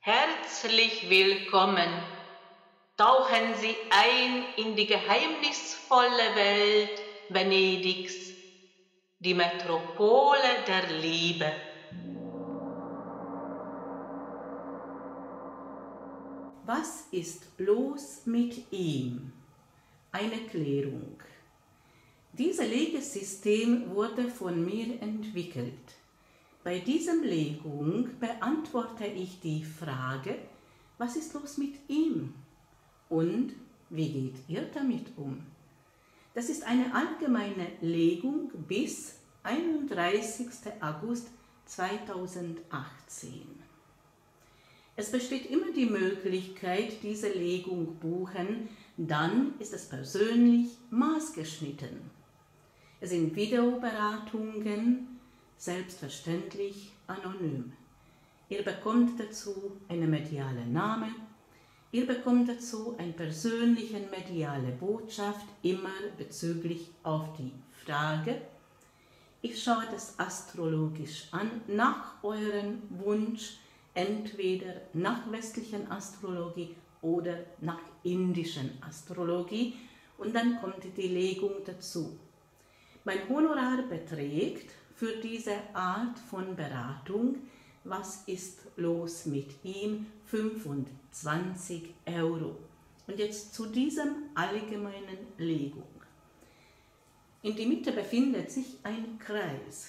Herzlich willkommen. Tauchen Sie ein in die geheimnisvolle Welt Venedigs, die Metropole der Liebe. Was ist los mit ihm? Eine Klärung. Dieses Legesystem wurde von mir entwickelt. Bei dieser Legung beantworte ich die Frage, was ist los mit ihm und wie geht ihr damit um? Das ist eine allgemeine Legung bis 31. August 2018. Es besteht immer die Möglichkeit, diese Legung buchen, dann ist es persönlich maßgeschnitten. Es sind Videoberatungen, selbstverständlich anonym. Ihr bekommt dazu einen medialen Namen, ihr bekommt dazu eine persönliche mediale Botschaft, immer bezüglich auf die Frage. Ich schaue das astrologisch an, nach eurem Wunsch, entweder nach westlichen Astrologie oder nach indischen Astrologie, und dann kommt die Legung dazu. Mein Honorar beträgt für diese Art von Beratung, was ist los mit ihm, 25 €. Und jetzt zu diesem allgemeinen Legung. In der Mitte befindet sich ein Kreis.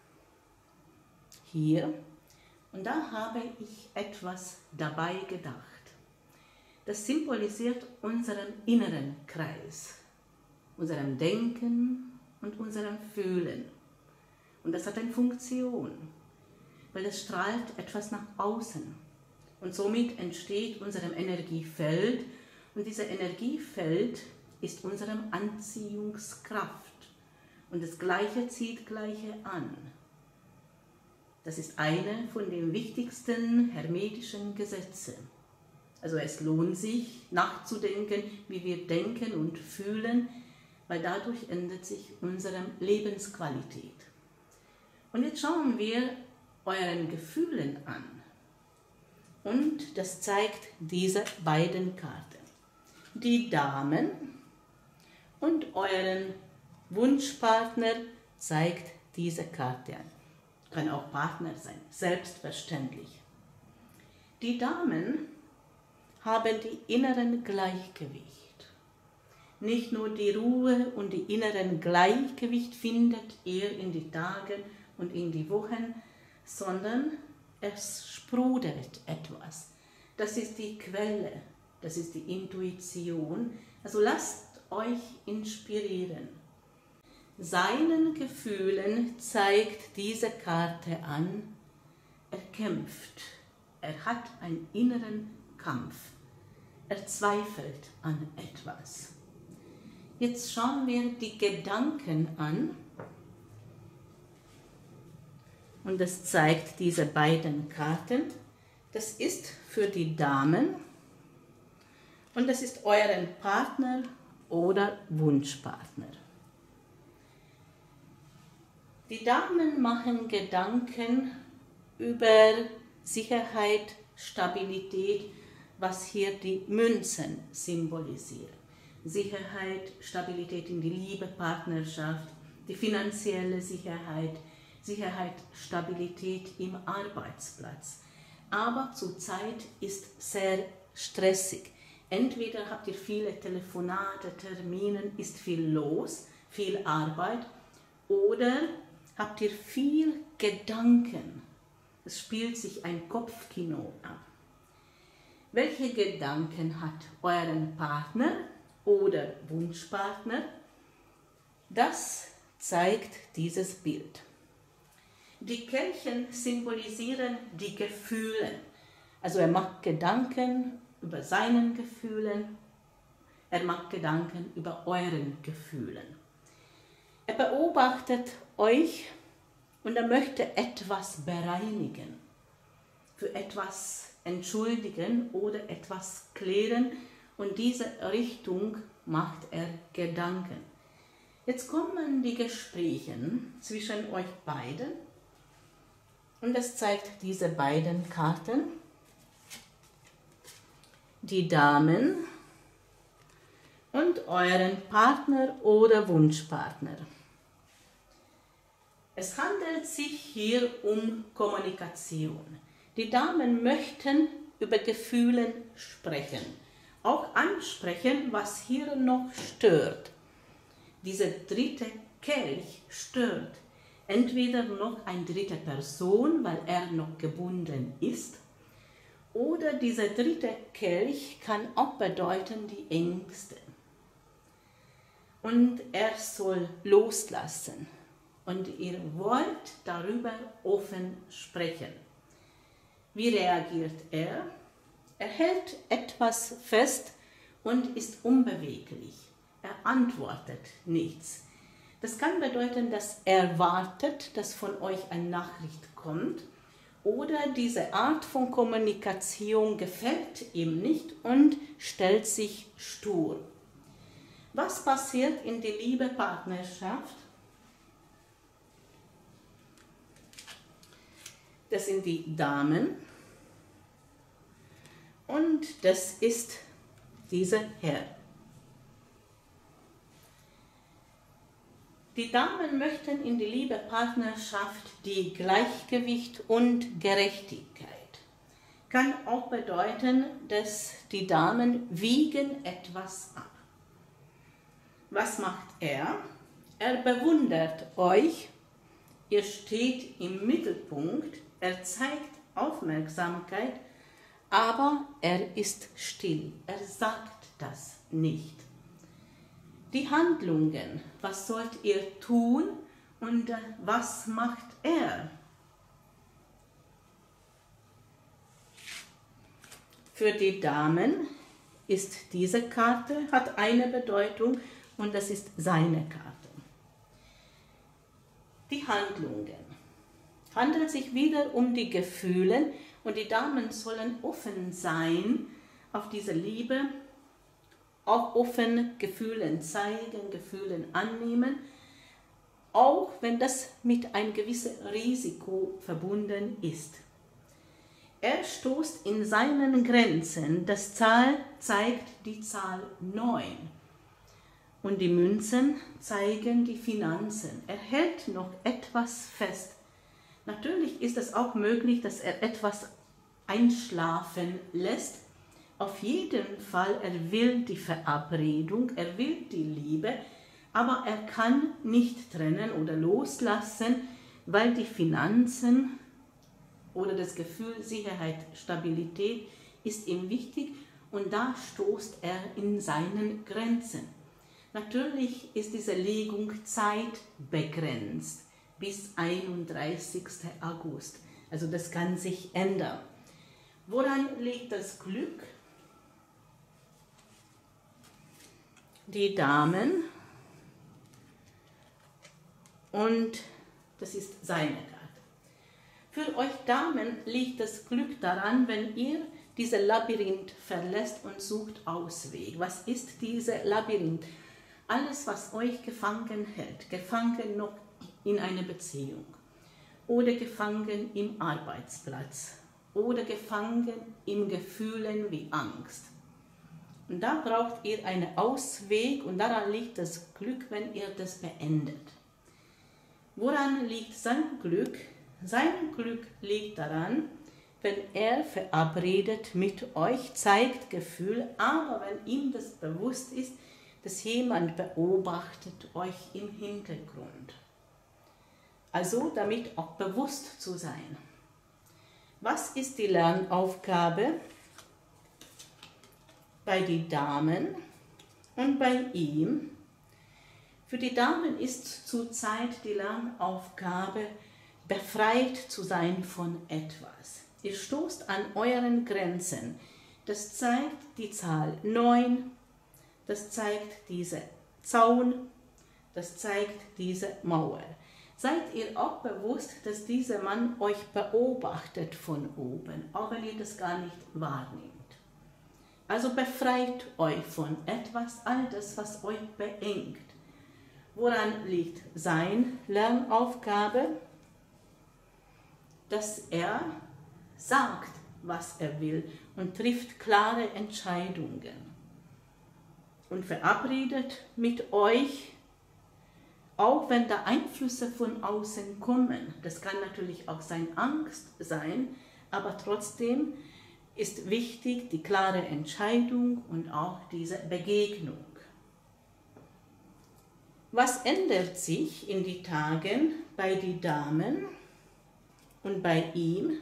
Hier. Und da habe ich etwas dabei gedacht. Das symbolisiert unseren inneren Kreis, unserem Denken und unserem Fühlen. Und das hat eine Funktion, weil es strahlt etwas nach außen. Und somit entsteht unserem Energiefeld. Und dieses Energiefeld ist unsere Anziehungskraft. Und das Gleiche zieht Gleiche an. Das ist eine von den wichtigsten hermetischen Gesetzen. Also es lohnt sich nachzudenken, wie wir denken und fühlen, weil dadurch ändert sich unsere Lebensqualität. Und jetzt schauen wir euren Gefühlen an. Und das zeigt diese beiden Karten. Die Damen und euren Wunschpartner zeigt diese Karte an. Kann auch Partner sein, selbstverständlich. Die Damen haben die inneren Gleichgewicht. Nicht nur die Ruhe und die inneren Gleichgewicht findet ihr in die Tagen und in die Wochen, sondern es sprudelt etwas. Das ist die Quelle, das ist die Intuition. Also lasst euch inspirieren. Seinen Gefühlen zeigt diese Karte an, er kämpft, er hat einen inneren Kampf, er zweifelt an etwas. Jetzt schauen wir die Gedanken an und das zeigt diese beiden Karten. Das ist für die Damen und das ist euren Partner oder Wunschpartner. Die Damen machen Gedanken über Sicherheit, Stabilität, was hier die Münzen symbolisieren. Sicherheit, Stabilität in die Liebe, Partnerschaft, die finanzielle Sicherheit, Sicherheit, Stabilität im Arbeitsplatz. Aber zurzeit ist sehr stressig. Entweder habt ihr viele Telefonate, Termine, ist viel los, viel Arbeit, oder habt ihr viel Gedanken. Es spielt sich ein Kopfkino ab. Welche Gedanken hat euren Partner oder Wunschpartner? Das zeigt dieses Bild. Die Kelche symbolisieren die Gefühle. Also er macht Gedanken über seinen Gefühlen, er macht Gedanken über euren Gefühlen. Er beobachtet euch und er möchte etwas bereinigen, für etwas entschuldigen oder etwas klären, und diese Richtung macht er Gedanken. Jetzt kommen die Gespräche zwischen euch beiden und das zeigt diese beiden Karten. die Damen und euren Partner oder Wunschpartner. Es handelt sich hier um Kommunikation. Die Damen möchten über Gefühle sprechen, auch ansprechen, was hier noch stört. Diese dritte Kelch stört entweder noch eine dritte Person, weil er noch gebunden ist, oder dieser dritte Kelch kann auch bedeuten die Ängste. Und er soll loslassen. Und ihr wollt darüber offen sprechen. Wie reagiert er? Er hält etwas fest und ist unbeweglich. Er antwortet nichts. Das kann bedeuten, dass er wartet, dass von euch eine Nachricht kommt, oder diese Art von Kommunikation gefällt ihm nicht und stellt sich stur. Was passiert in der Liebe-Partnerschaft? Das sind die Damen und das ist dieser Herr. Die Damen möchten in der Liebe-Partnerschaft die Gleichgewicht und Gerechtigkeit. Kann auch bedeuten, dass die Damen wiegen etwas ab. Was macht er? Er bewundert euch, ihr steht im Mittelpunkt, er zeigt Aufmerksamkeit, aber er ist still, er sagt das nicht. Die Handlungen, was sollt ihr tun und was macht er? Für die Damen ist diese Karte, hat eine Bedeutung und das ist seine Karte. Die Handlungen. Handelt sich wieder um die Gefühle und die Damen sollen offen sein auf diese Liebe, auch offen Gefühlen zeigen, Gefühlen annehmen, auch wenn das mit einem gewissen Risiko verbunden ist. Er stoßt in seinen Grenzen, das Zahl zeigt die Zahl 9 und die Münzen zeigen die Finanzen. Er hält noch etwas fest. Natürlich ist es auch möglich, dass er etwas einschlafen lässt. Auf jeden Fall, er will die Verabredung, er will die Liebe, aber er kann nicht trennen oder loslassen, weil die Finanzen oder das Gefühl Sicherheit, Stabilität ist ihm wichtig und da stoßt er in seinen Grenzen. Natürlich ist diese Legung zeitbegrenzt bis 31. August. Also das kann sich ändern. Woran liegt das Glück? Die Damen und das ist seine Karte. Für euch Damen liegt das Glück daran, wenn ihr dieses Labyrinth verlässt und sucht Ausweg. Was ist dieses Labyrinth? Alles, was euch gefangen hält, gefangen noch in einer Beziehung oder gefangen im Arbeitsplatz oder gefangen in Gefühlen wie Angst. Und da braucht ihr einen Ausweg und daran liegt das Glück, wenn ihr das beendet. Woran liegt sein Glück? Sein Glück liegt daran, wenn er verabredet mit euch, zeigt Gefühl, aber wenn ihm das bewusst ist, dass jemand beobachtet euch im Hintergrund. Also damit auch bewusst zu sein. Was ist die Lernaufgabe bei den Damen und bei ihm? Für die Damen ist zurzeit die Lernaufgabe, befreit zu sein von etwas. Ihr stoßt an euren Grenzen. Das zeigt die Zahl 9, das zeigt dieser Zaun, das zeigt diese Mauer. Seid ihr auch bewusst, dass dieser Mann euch beobachtet von oben, auch wenn ihr das gar nicht wahrnehmt. Also befreit euch von etwas, all das, was euch beengt. Woran liegt seine Lernaufgabe? Dass er sagt, was er will und trifft klare Entscheidungen. Und verabredet mit euch, auch wenn da Einflüsse von außen kommen, das kann natürlich auch seine Angst sein, aber trotzdem ist wichtig die klare Entscheidung und auch diese Begegnung. Was ändert sich in den Tagen bei den Damen und bei ihm?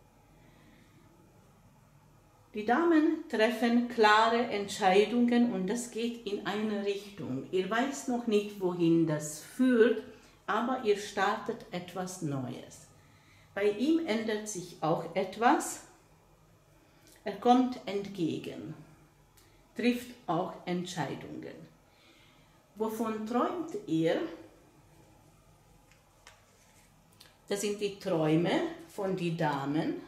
Die Damen treffen klare Entscheidungen und das geht in eine Richtung. Ihr weiß noch nicht, wohin das führt, aber ihr startet etwas Neues. Bei ihm ändert sich auch etwas. Er kommt entgegen, trifft auch Entscheidungen. Wovon träumt ihr? Das sind die Träume von den Damen.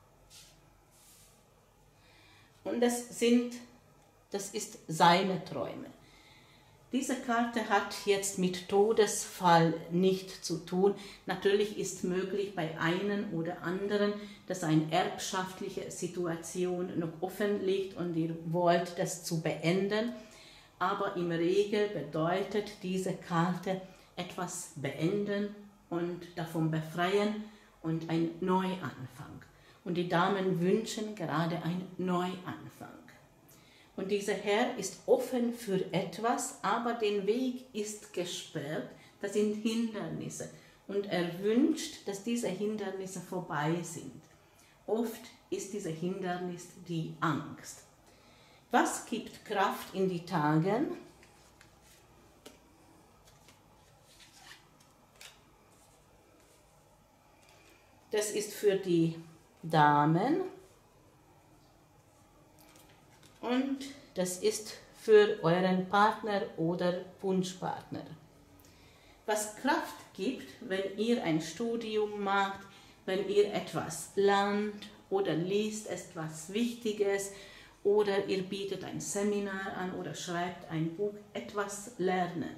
Und das ist seine Träume. Diese Karte hat jetzt mit Todesfall nichts zu tun. Natürlich ist möglich bei einem oder anderen, dass eine erbschaftliche Situation noch offen liegt und ihr wollt das zu beenden. Aber im Regel bedeutet diese Karte etwas beenden und davon befreien und ein Neuanfang. Und die Damen wünschen gerade einen Neuanfang. Und dieser Herr ist offen für etwas, aber der Weg ist gesperrt. Das sind Hindernisse. Und er wünscht, dass diese Hindernisse vorbei sind. Oft ist dieses Hindernis die Angst. Was gibt Kraft in die Tagen? Das ist für die Damen und das ist für euren Partner oder Wunschpartner. Was Kraft gibt, wenn ihr ein Studium macht, wenn ihr etwas lernt oder liest, etwas Wichtiges oder ihr bietet ein Seminar an oder schreibt ein Buch, etwas lernen.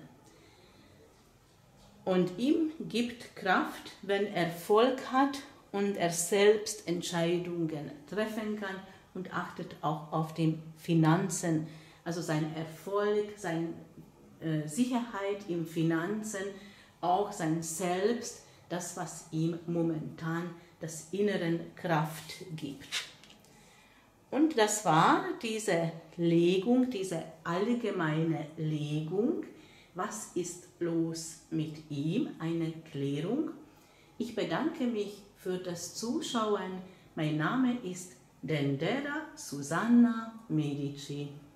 Und ihm gibt Kraft, wenn er Erfolg hat und er selbst Entscheidungen treffen kann und achtet auch auf die Finanzen, also sein Erfolg, seine Sicherheit im Finanzen, auch sein Selbst, das, was ihm momentan das innere Kraft gibt. Und das war diese Legung, diese allgemeine Legung. Was ist los mit ihm? Eine Klärung. Ich bedanke mich für das Zuschauen. Mein Name ist Dendera Susanna Medici.